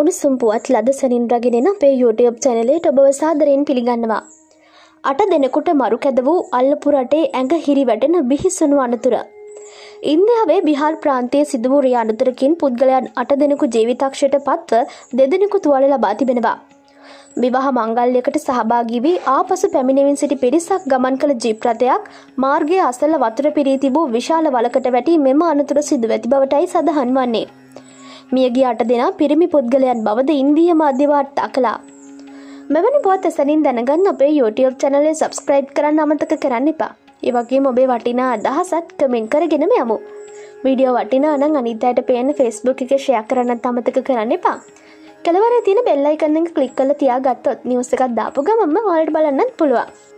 උණුසුම් පුවත් ලද සැනින් රැගෙන අපේ YouTube channel එකට ඔබව සාදරයෙන් පිළිගන්නවා. 8 දෙනෙකුට මරු කැද වූ අල්ලපු රටේ ඇඟ හිරි වැටෙන බිහිසුණු අනතුර. ඉන්දියාවේ බිහාර් ප්‍රාන්තයේ සිදු වූ රිය අනතුරකින් පුද්ගලයන් 8 දෙනෙකු ජීවිතක්ෂයට පත්ව 2 දෙනෙකු තුවාල ලබා තිබෙනවා. විවාහ මංගල්‍යයකට සහභාගී වී ආපසු පැමිණෙමින් සිටි පිරිසක් ගමන් කළ ජීප් රථයක් මාර්ගයේ අසල වතුර පිරී තිබූ විශාල වලකට වැටි මෙම අනතුර සිදු ඇති බවටයි සඳහන් වන්නේ. මියගිය 8 දෙනා පිරිමි පුද්ගලයන් බවද ඉන්දීය මාධ්‍ය වාර්තා කළා. මෙවැනි පුවත් එසැනින් දැනගන්න අපේ YouTube channel එක subscribe කරන්න අමතක කරන්න එපා. ඒ වගේම ඔබේ වටිනා අදහසත් කමෙන්ට් කරගෙනම යමු. වීඩියෝ වටිනා නම් අනිත් අයට පේන්න Facebook එකේ share කරන්නත් අමතක කරන්න එපා. කෙළවරේ තියෙන bell icon එක click කරලා තියාගත්තොත් news එකක් දාපු ගමන්ම ඔයාලට බලන්නත් පුළුවන්.